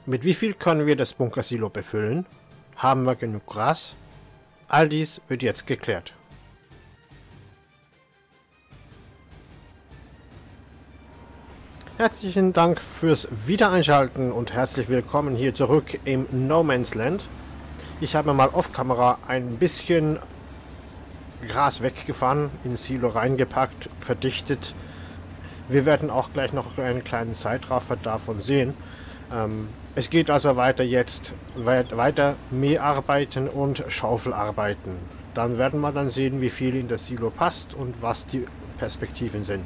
Mit wie viel können wir das Bunkersilo befüllen? Haben wir genug Gras? All dies wird jetzt geklärt. Herzlichen Dank fürs Wiedereinschalten und herzlich willkommen hier zurück im No Man's Land. Ich habe mal off-Kamera ein bisschen Gras weggefahren, ins Silo reingepackt, verdichtet. Wir werden auch gleich noch einen kleinen Zeitraffer davon sehen. Es geht also weiter jetzt, weiter Mäharbeiten und Schaufelarbeiten. Dann werden wir dann sehen, wie viel in das Silo passt und was die Perspektiven sind.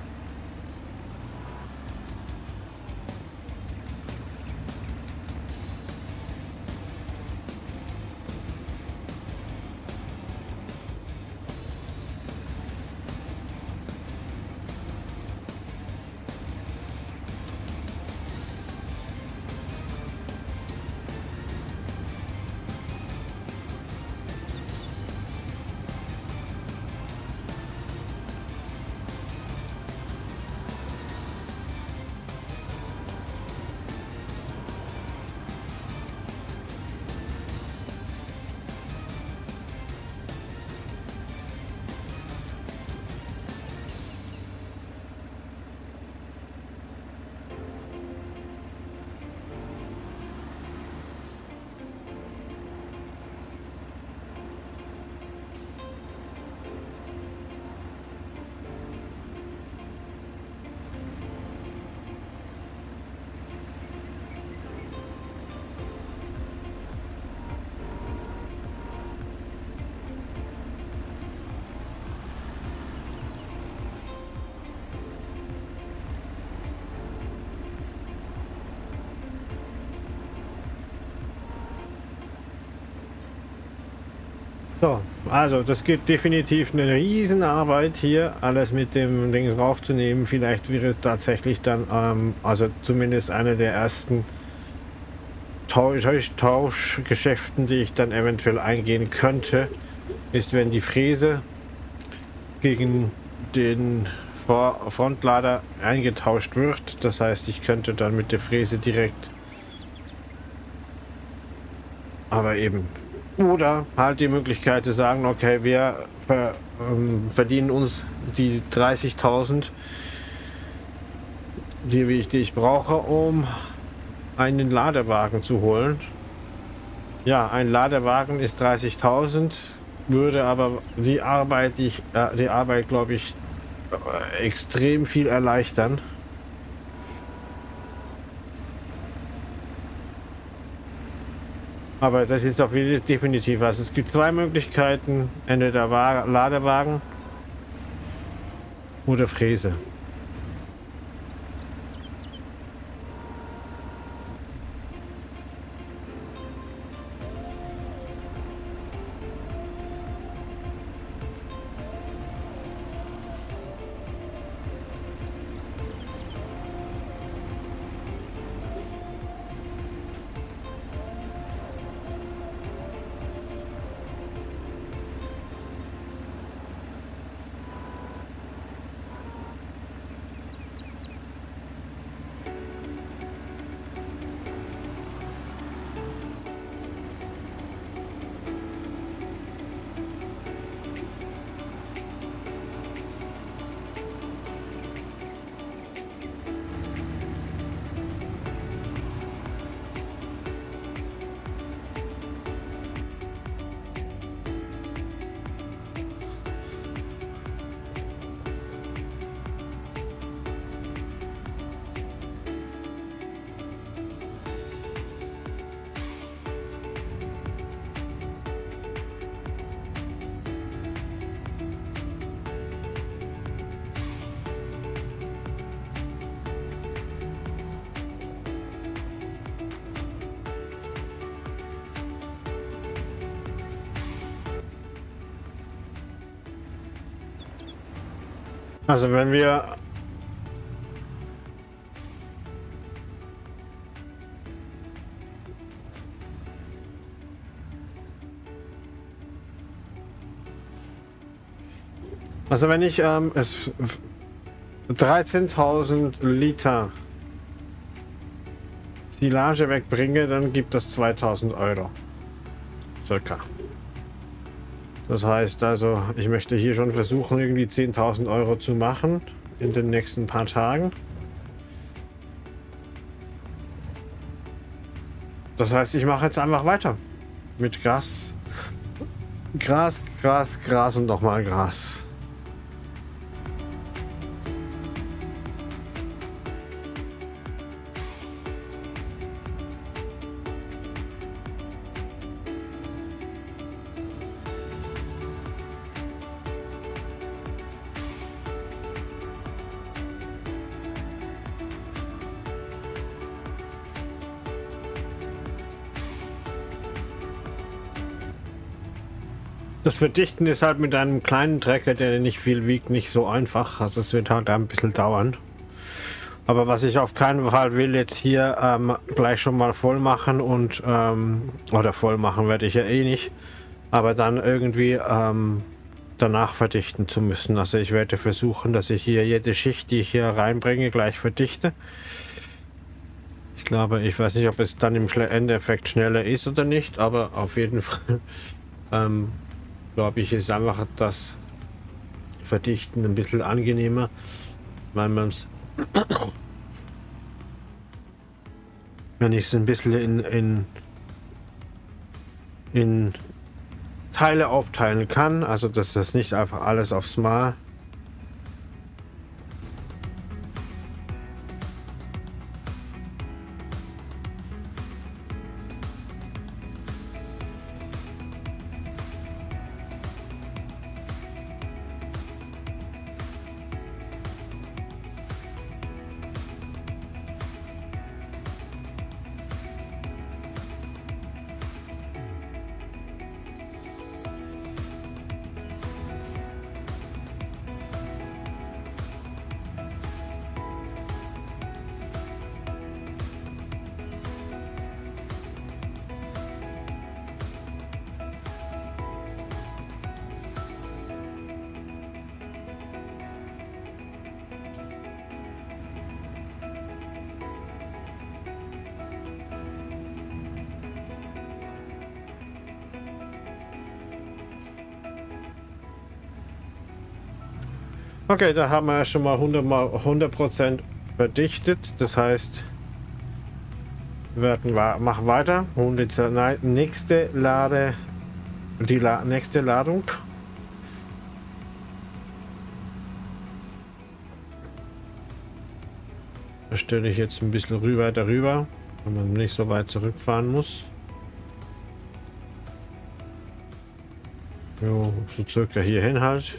So, also das geht definitiv eine Riesenarbeit hier, alles mit dem Ding raufzunehmen. Vielleicht wäre es tatsächlich dann, also zumindest eine der ersten Tauschgeschäften, die ich dann eventuell eingehen könnte, ist, wenn die Fräse gegen den Frontlader eingetauscht wird. Das heißt, ich könnte dann mit der Fräse direkt, aber eben. Oder halt die Möglichkeit zu sagen, okay, wir verdienen uns die 30.000, die ich brauche, um einen Ladewagen zu holen. Ja, ein Ladewagen ist 30.000, würde aber die Arbeit, glaube ich, extrem viel erleichtern. Aber das ist doch definitiv was. Es gibt zwei Möglichkeiten, entweder Ladewagen oder Fräse. Also wenn wir es 13.000 Liter Silage wegbringe, dann gibt das 2000 Euro. Circa. Das heißt also, ich möchte hier schon versuchen, irgendwie 10.000 Euro zu machen in den nächsten paar Tagen. Das heißt, ich mache jetzt einfach weiter mit Gras. Gras, Gras, Gras und nochmal Gras. Das Verdichten ist halt mit einem kleinen Trecker, der nicht viel wiegt, nicht so einfach. Also es wird halt ein bisschen dauern. Aber was ich auf keinen Fall will, jetzt hier gleich schon mal voll machen und oder voll machen werde ich ja eh nicht. Aber dann irgendwie danach verdichten zu müssen. Also ich werde versuchen, dass ich hier jede Schicht, die ich hier reinbringe, gleich verdichte. Ich glaube, ich weiß nicht, ob es dann im Endeffekt schneller ist oder nicht, aber auf jeden Fall glaube ich, ist einfach das Verdichten ein bisschen angenehmer, weil man es, wenn ich es ein bisschen in Teile aufteilen kann, also dass das nicht einfach alles aufs Mal Okay, da haben wir schon mal 100% verdichtet. Das heißt, machen weiter. Und jetzt nächste nächste Ladung. Da stelle ich jetzt ein bisschen darüber, wenn man nicht so weit zurückfahren muss. Jo, so circa hierhin halt.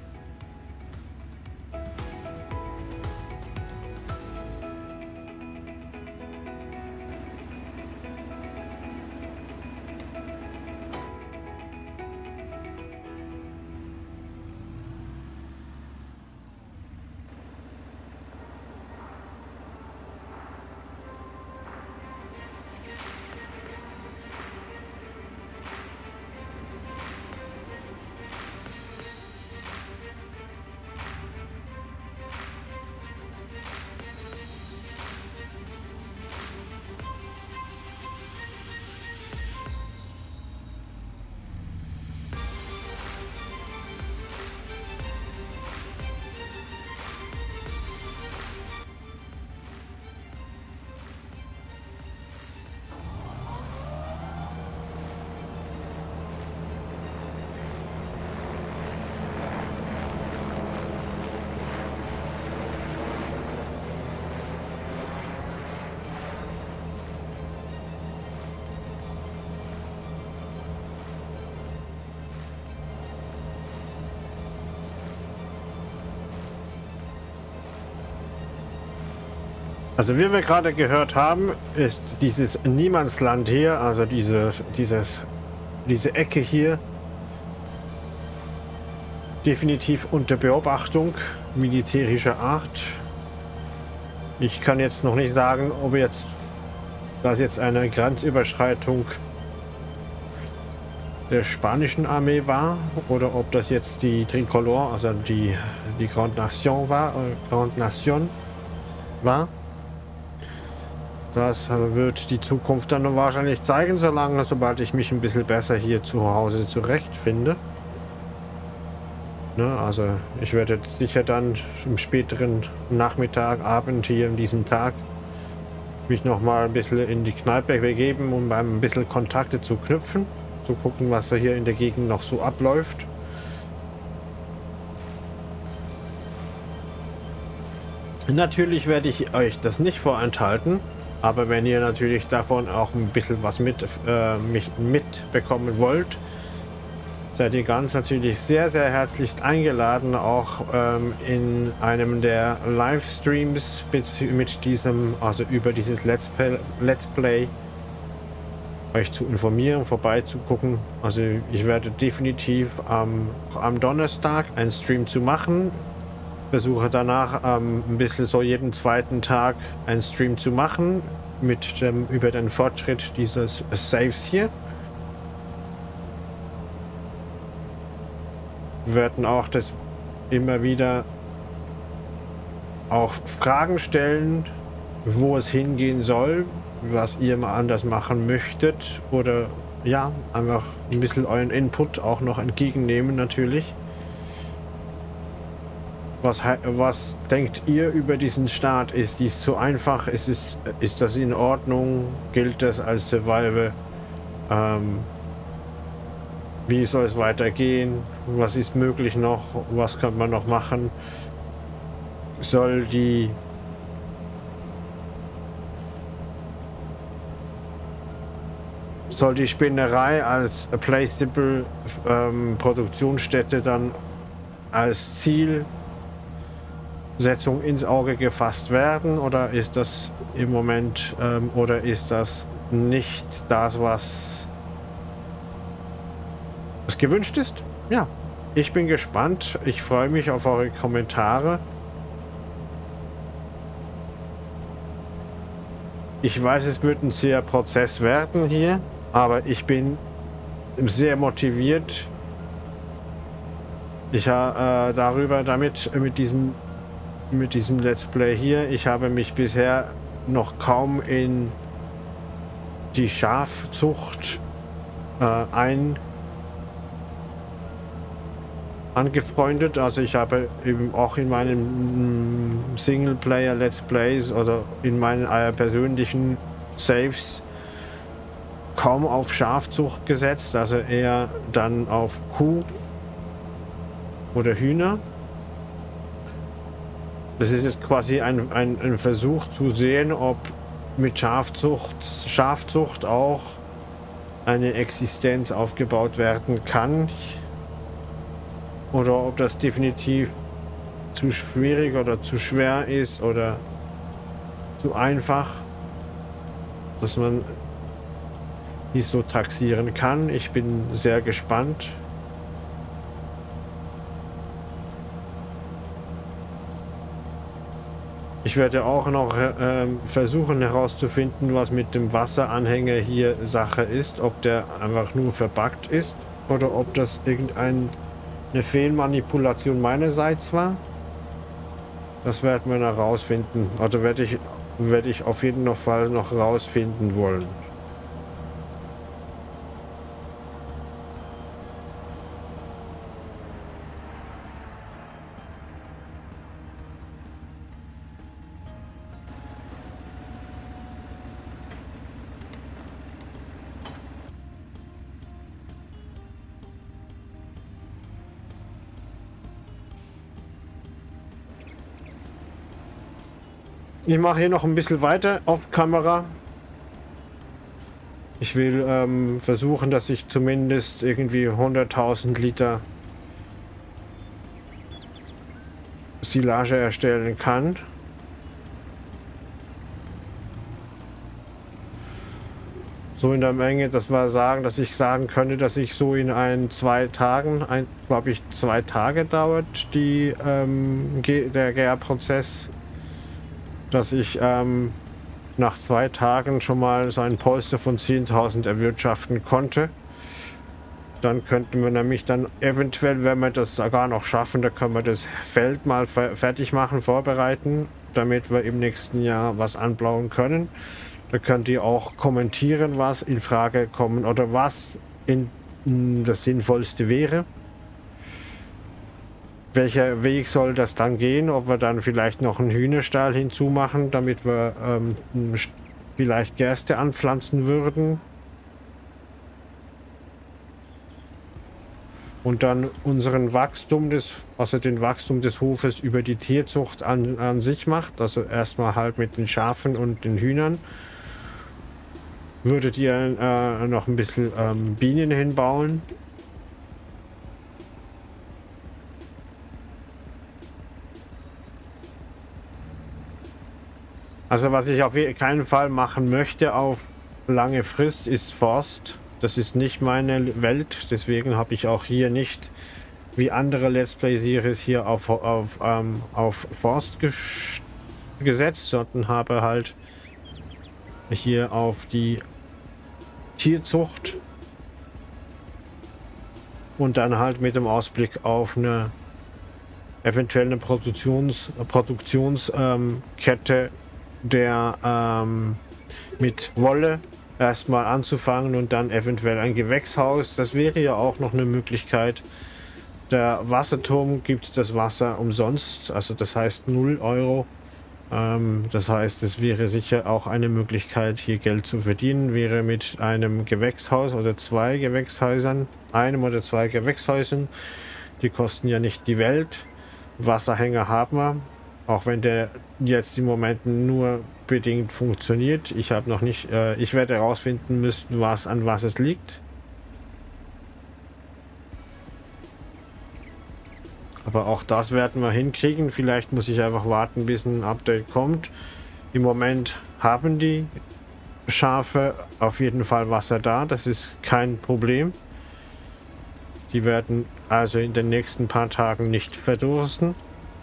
Also wie wir gerade gehört haben, ist dieses Niemandsland hier, also diese Ecke hier, definitiv unter Beobachtung militärischer Art. Ich kann jetzt noch nicht sagen, ob das jetzt eine Grenzüberschreitung der spanischen Armee war oder ob das jetzt die Tricolore, also die Grande Nation war. Das wird die Zukunft dann wahrscheinlich zeigen, sobald ich mich ein bisschen besser hier zu Hause zurechtfinde. Ne, also ich werde sicher dann im späteren Nachmittag, Abend hier in diesem Tag mich noch mal ein bisschen in die Kneipe begeben, um ein bisschen Kontakte zu knüpfen, zu gucken, was da hier in der Gegend noch so abläuft. Natürlich werde ich euch das nicht vorenthalten, aber wenn ihr natürlich davon auch ein bisschen was mitbekommen wollt, seid ihr ganz natürlich sehr, sehr herzlichst eingeladen, auch in einem der Livestreams mit diesem, also über dieses Let's Play euch zu informieren, vorbeizugucken. Also ich werde definitiv am Donnerstag einen Stream zu machen. Versuche danach ein bisschen so jeden zweiten Tag einen Stream zu machen über den Fortschritt dieses Saves hier. Wir werden auch das immer wieder auch Fragen stellen, wo es hingehen soll, was ihr mal anders machen möchtet oder ja, einfach ein bisschen euren Input auch noch entgegennehmen natürlich. Was denkt ihr über diesen Start? Ist dies zu einfach? Ist das in Ordnung? Gilt das als Survival? Wie soll es weitergehen? Was ist möglich noch? Was kann man noch machen? Soll die Spinnerei als placeable Produktionsstätte dann als Zielsetzung ins Auge gefasst werden? Oder ist das im Moment oder ist das nicht das, was gewünscht ist? Ja, ich bin gespannt. Ich freue mich auf eure Kommentare. Ich weiß, es wird ein sehr Prozess werden hier, aber ich bin sehr motiviert. Ich habe mit diesem Let's Play hier, ich habe mich bisher noch kaum in die Schafzucht angefreundet. Also ich habe eben auch in meinen Singleplayer Let's Plays oder in meinen persönlichen Saves kaum auf Schafzucht gesetzt, also eher dann auf Kuh oder Hühner. Das ist jetzt quasi ein Versuch zu sehen, ob mit Schafzucht auch eine Existenz aufgebaut werden kann. Oder ob das definitiv zu schwierig oder zu schwer ist oder zu einfach, dass man dies so taxieren kann. Ich bin sehr gespannt. Ich werde auch noch versuchen herauszufinden, was mit dem Wasseranhänger hier Sache ist, ob der einfach nur verbuggt ist oder ob das eine Fehlmanipulation meinerseits war. Das werden wir noch rausfinden. Also werde ich auf jeden Fall noch rausfinden wollen. Ich mache hier noch ein bisschen weiter auf Kamera. Ich will versuchen, dass ich zumindest irgendwie 100.000 Liter Silage erstellen kann. So in der Menge, dass ich sagen könnte, dass ich so in 2 Tagen, glaube ich 2 Tage dauert der Gärprozess, dass ich nach 2 Tagen schon mal so ein Polster von 10.000 erwirtschaften konnte. Dann könnten wir nämlich dann eventuell, wenn wir das sogar noch schaffen, da können wir das Feld mal fertig machen, vorbereiten, damit wir im nächsten Jahr was anbauen können. Da könnt ihr auch kommentieren, was in Frage kommen oder was das Sinnvollste wäre. Welcher Weg soll das dann gehen? Ob wir dann vielleicht noch einen Hühnerstall hinzumachen, damit wir vielleicht Gerste anpflanzen würden. Und dann den Wachstum des Hofes über die Tierzucht an sich macht. Also erstmal halt mit den Schafen und den Hühnern. Würdet ihr noch ein bisschen Bienen hinbauen? Also was ich auf keinen Fall machen möchte auf lange Frist ist Forst. Das ist nicht meine Welt, deswegen habe ich auch hier nicht wie andere Let's Play Series hier auf Forst gesetzt, sondern habe halt hier auf die Tierzucht und dann halt mit dem Ausblick auf eine eventuelle Produktionskette der mit Wolle erstmal anzufangen und dann eventuell ein Gewächshaus. Das wäre ja auch noch eine Möglichkeit. Der Wasserturm gibt das Wasser umsonst, also das heißt 0 Euro. Das heißt, es wäre sicher auch eine Möglichkeit, hier Geld zu verdienen, wäre mit einem Gewächshaus oder 2 Gewächshäusern, einem oder 2 Gewächshäusern. Die kosten ja nicht die Welt. Wasserhänger haben wir, auch wenn der jetzt im Moment nur bedingt funktioniert. Ich habe noch nicht, ich werde herausfinden müssen, an was es liegt. Aber auch das werden wir hinkriegen. Vielleicht muss ich einfach warten, bis ein Update kommt. Im Moment haben die Schafe auf jeden Fall Wasser da. Das ist kein Problem. Die werden also in den nächsten paar Tagen nicht verdursten.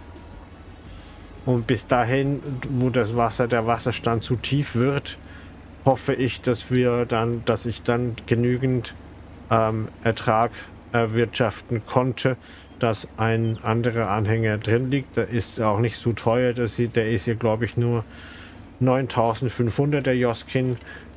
Und bis dahin, wo der Wasserstand zu tief wird, hoffe ich, dass ich dann genügend Ertrag erwirtschaften konnte, dass ein anderer Anhänger drin liegt. Der ist auch nicht so teuer. Der ist hier, glaube ich, nur 9.500, der Joskin.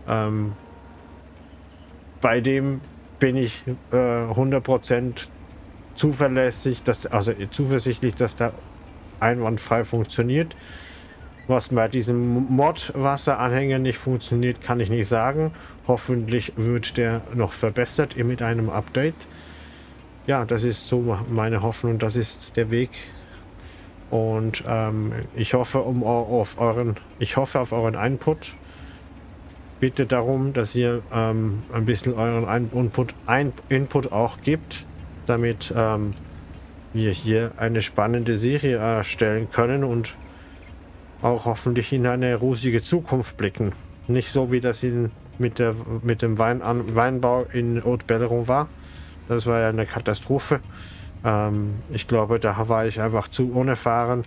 Bei dem bin ich 100% zuversichtlich, dass der einwandfrei funktioniert. Was bei diesem Mod-Wasseranhänger nicht funktioniert, kann ich nicht sagen. Hoffentlich wird der noch verbessert mit einem Update. Ja, das ist so meine Hoffnung, das ist der Weg. Und ich hoffe auf euren Input. Bitte darum, dass ihr ein bisschen euren Input auch gibt, damit wir hier eine spannende Serie erstellen können und auch hoffentlich in eine rosige Zukunft blicken. Nicht so, wie das mit dem Weinbau in Haute-Belleron war. Das war ja eine Katastrophe. Ich glaube, da war ich einfach zu unerfahren.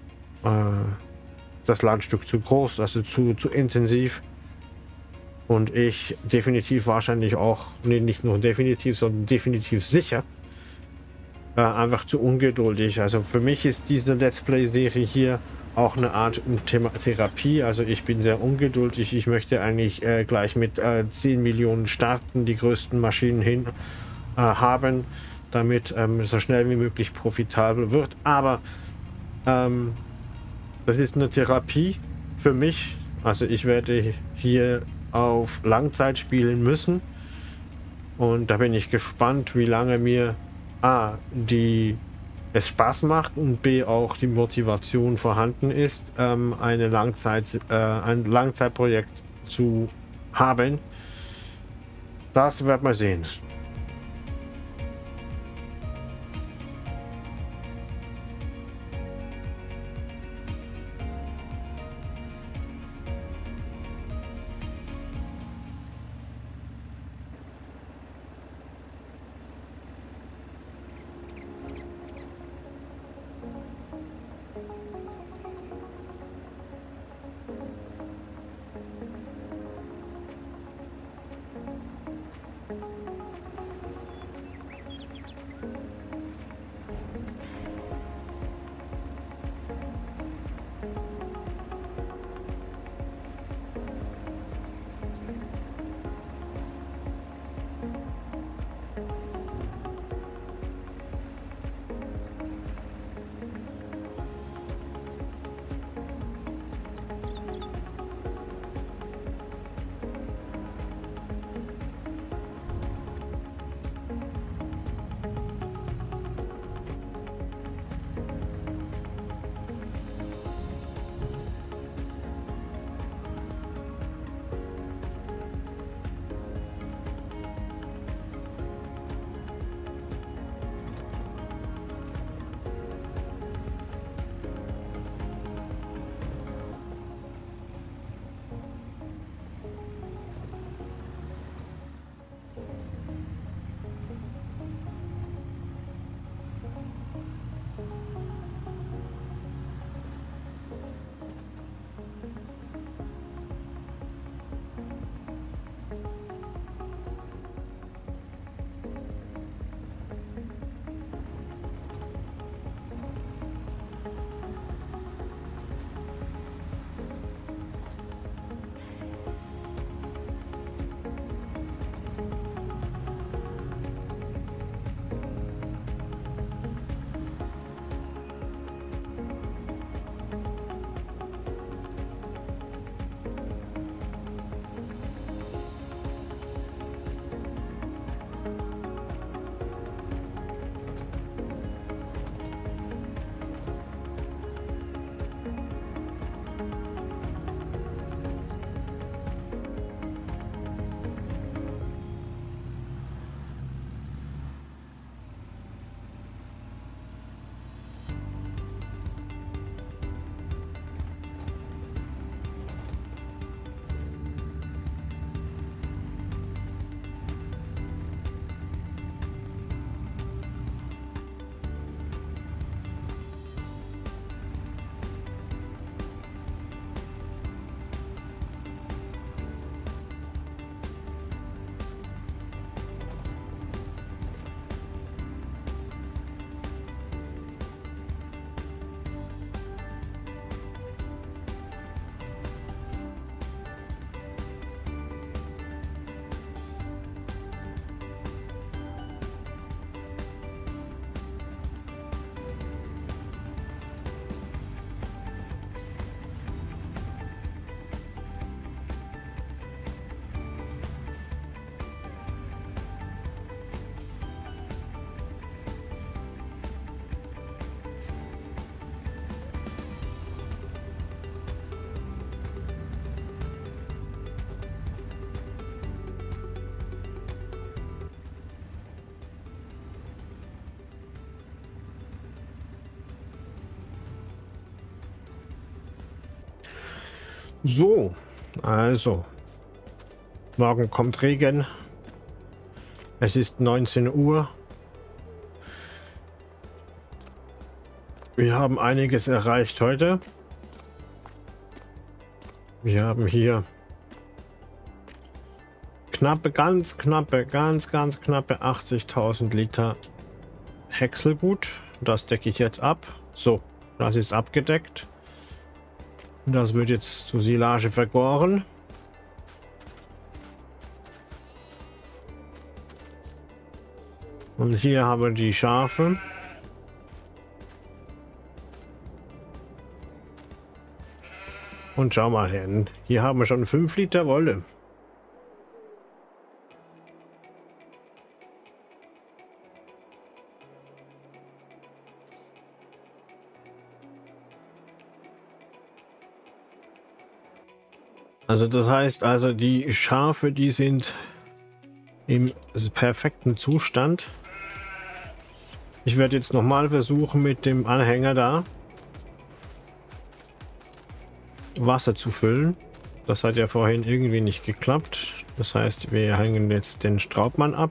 Das Landstück zu groß, also zu intensiv. Und ich definitiv wahrscheinlich auch, nee, nicht nur definitiv, sondern definitiv sicher, einfach zu ungeduldig. Also für mich ist diese Let's Play-Serie hier auch eine Art Therapie. Also ich bin sehr ungeduldig. Ich möchte eigentlich gleich mit 10 Millionen starten, die größten Maschinen haben, damit so schnell wie möglich profitabel wird. Aber das ist eine Therapie für mich. Also ich werde hier auf Langzeit spielen müssen. Und da bin ich gespannt, wie lange mir es Spaß macht und B auch die Motivation vorhanden ist, ein Langzeitprojekt zu haben. Das wird man sehen. So, also, morgen kommt Regen. Es ist 19 Uhr. Wir haben einiges erreicht heute. Wir haben hier ganz knappe 80.000 Liter Häckselgut. Das decke ich jetzt ab. So, das ist abgedeckt. Das wird jetzt zur Silage vergoren. Und hier haben wir die Schafe. Und schau mal hin. Hier haben wir schon 5 Liter Wolle. Also das heißt also, die Schafe, die sind im perfekten Zustand. Ich werde jetzt nochmal versuchen, mit dem Anhänger da Wasser zu füllen. Das hat ja vorhin irgendwie nicht geklappt. Das heißt, wir hängen jetzt den Straubmann ab.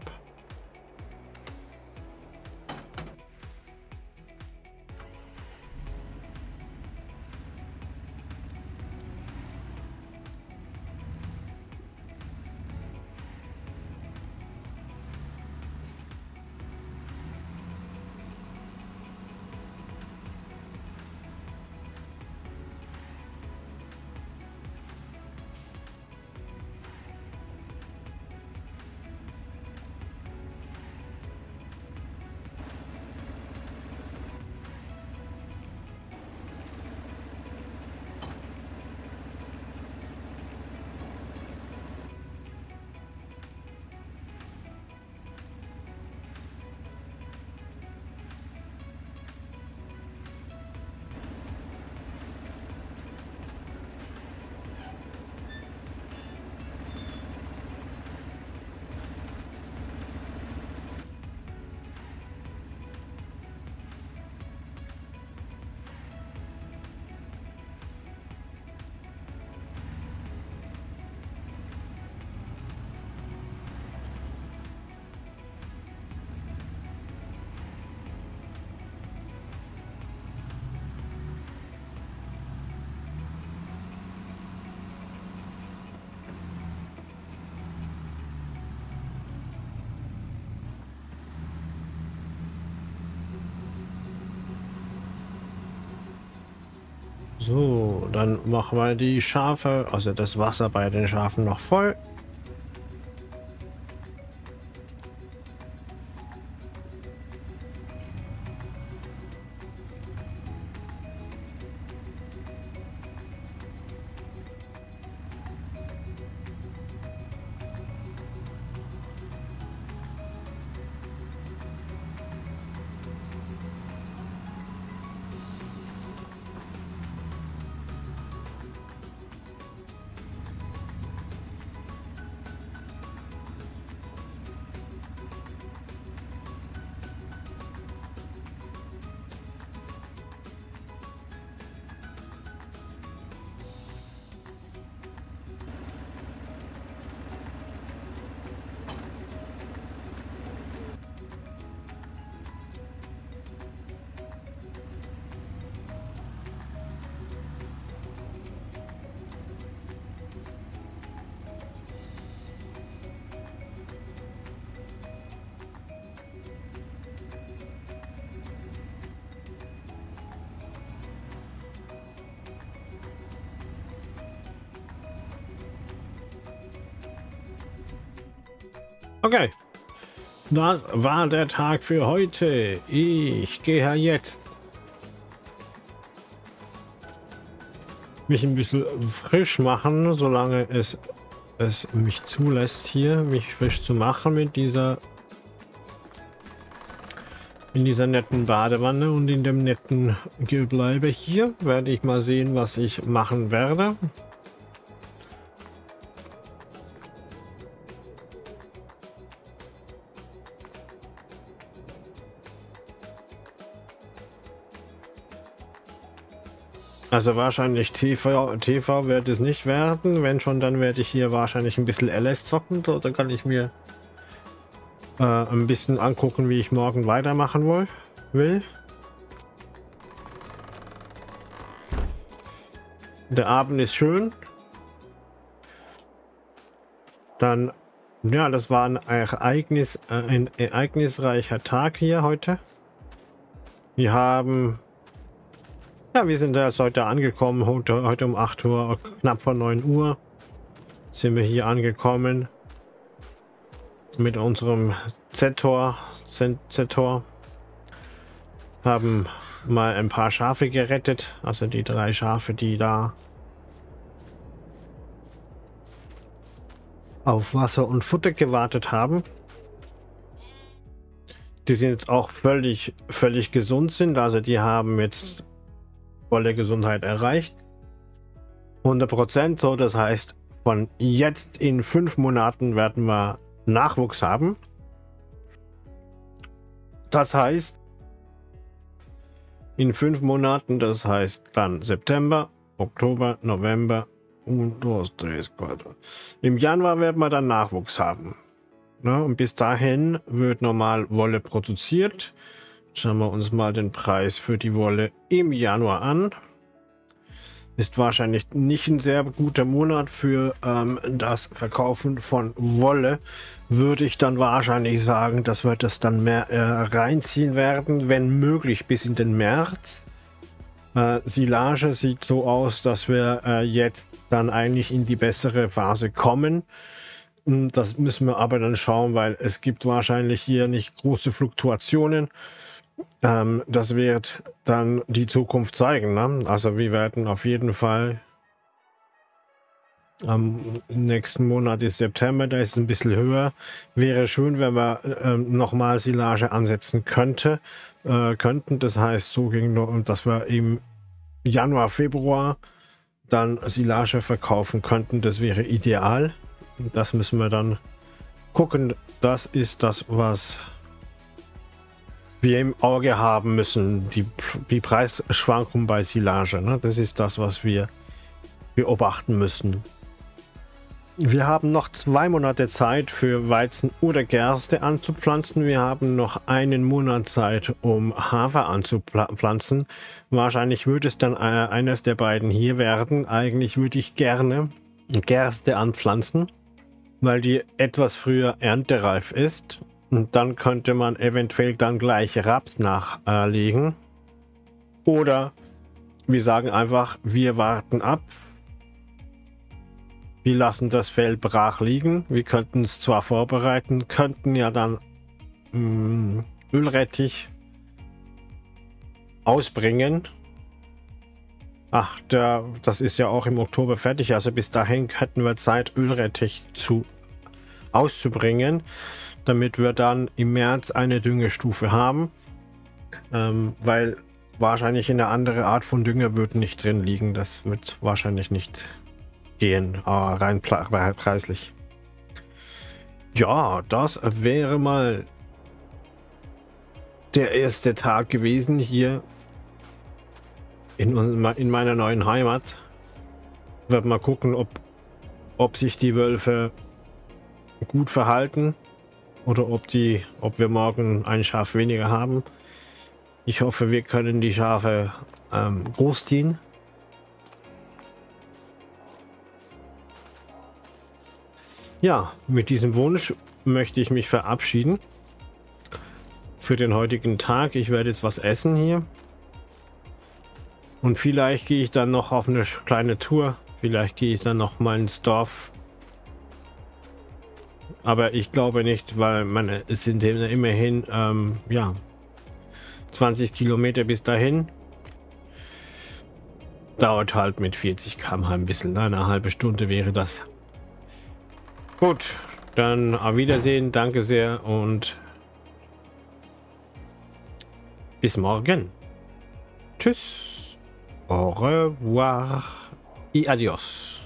So, dann machen wir die Schafe, also das Wasser bei den Schafen noch voll. Okay, das war der Tag für heute. Ich gehe jetzt mich ein bisschen frisch machen, solange es mich zulässt, hier mich frisch zu machen mit dieser in dieser netten Badewanne und in dem netten Gebleibe hier. Werde ich mal sehen, was ich machen werde. Also wahrscheinlich TV wird es nicht werden. Wenn schon, dann werde ich hier wahrscheinlich ein bisschen LS zocken. So, dann kann ich mir ein bisschen angucken, wie ich morgen weitermachen will. Der Abend ist schön. Dann, ja, das war ein ereignisreicher Tag hier heute. Wir sind erst heute angekommen, heute um 8 Uhr, knapp vor 9 Uhr sind wir hier angekommen mit unserem Z-Tor. Haben mal ein paar Schafe gerettet, also die 3 Schafe, die da auf Wasser und Futter gewartet haben. Die sind jetzt auch völlig gesund sind, also die haben jetzt volle Gesundheit erreicht. 100%, so, das heißt, von jetzt in 5 Monaten werden wir Nachwuchs haben. Das heißt, in 5 Monaten, das heißt dann September, Oktober, November und 2, 3, 4. Im Januar werden wir dann Nachwuchs haben. Ja, und bis dahin wird normal Wolle produziert. Schauen wir uns mal den Preis für die Wolle im Januar an. Ist wahrscheinlich nicht ein sehr guter Monat für das Verkaufen von Wolle. Würde ich dann wahrscheinlich sagen, dass wir das dann mehr reinziehen werden, wenn möglich bis in den März. Silage sieht so aus, dass wir jetzt dann eigentlich in die bessere Phase kommen. Das müssen wir aber dann schauen, weil es gibt wahrscheinlich hier nicht große Fluktuationen. Das wird dann die Zukunft zeigen, ne? Also wir werden auf jeden Fall am nächsten Monat ist September, da ist es ein bisschen höher. Wäre schön, wenn wir nochmal Silage ansetzen könnten. Das heißt, so ging, dass wir im Januar, Februar dann Silage verkaufen könnten. Das wäre ideal. Das müssen wir dann gucken. Das ist das, was wir im Auge haben müssen. Die Preisschwankung bei Silage. Ne? Das ist das, was wir beobachten müssen. Wir haben noch 2 Monate Zeit für Weizen oder Gerste anzupflanzen. Wir haben noch 1 Monat Zeit, um Hafer anzupflanzen. Wahrscheinlich wird es dann eines der beiden hier werden. Eigentlich würde ich gerne Gerste anpflanzen, weil die etwas früher erntereif ist. Und dann könnte man eventuell dann gleich Raps nachlegen. Oder wir sagen einfach, wir warten ab. Wir lassen das Feld brach liegen. Wir könnten es zwar vorbereiten, könnten ja dann Ölrettich ausbringen. Ach, das ist ja auch im Oktober fertig. Also bis dahin hätten wir Zeit, Ölrettich auszubringen, damit wir dann im März eine Düngestufe haben. Weil wahrscheinlich eine andere Art von Dünger wird nicht drin liegen. Das wird wahrscheinlich nicht gehen, rein preislich. Ja, das wäre mal der erste Tag gewesen hier in meiner neuen Heimat. Ich werde mal gucken, ob sich die Wölfe gut verhalten oder ob wir morgen ein Schaf weniger haben. Ich hoffe, wir können die Schafe großziehen. Ja, mit diesem Wunsch möchte ich mich verabschieden für den heutigen Tag. Ich werde jetzt was essen hier. Und vielleicht gehe ich dann noch auf eine kleine Tour. Vielleicht gehe ich dann noch mal ins Dorf. Aber ich glaube nicht, weil es sind immerhin ja, 20 Kilometer bis dahin. Dauert halt mit 40 km/h ein bisschen. Eine halbe Stunde wäre das. Gut, dann auf Wiedersehen, danke sehr und bis morgen. Tschüss, au revoir y adios.